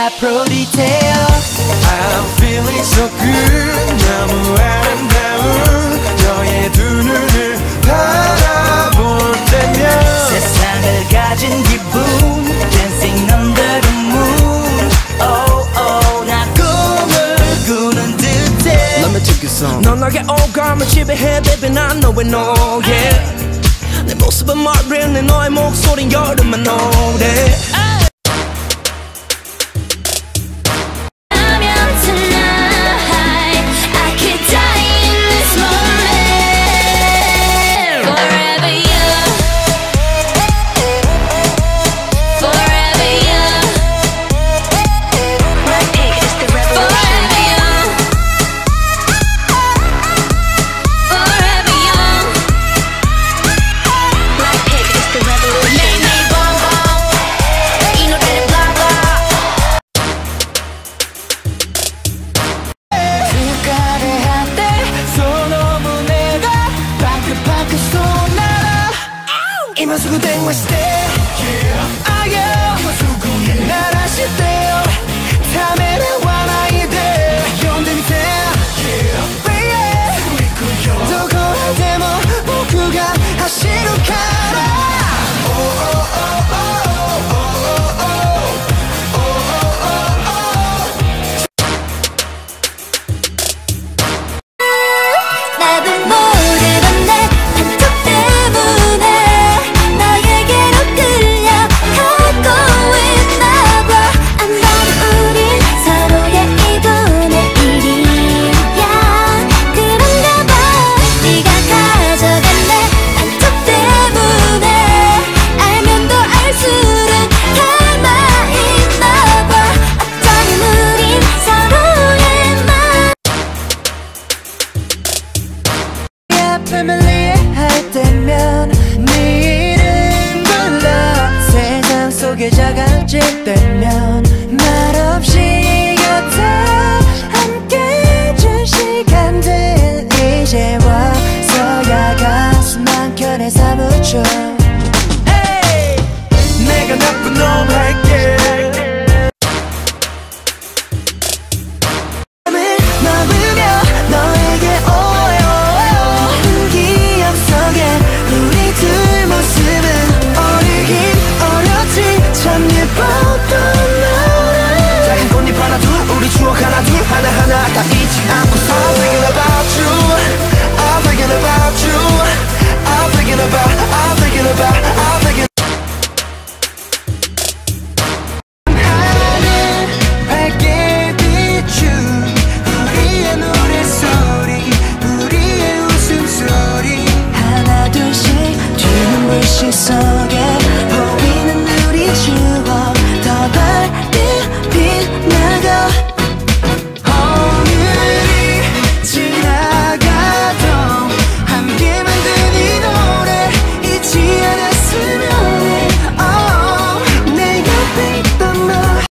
앞으로 detail I'm feeling so good 너무 아름다운 너의 두 눈을 바라볼 때면 세상을 가진 기분 Dancing under the moon Oh oh 나 꿈을 꾸는 듯해 Let me take you some 넌 나게 오감을 지배해 baby 난 너의 노예 내 모습은 마르네 너의 목소린 여름만 노래今すぐ電話して あげよう鳴らしてよためらわないで呼んでみて Baby どこへでも僕が走るから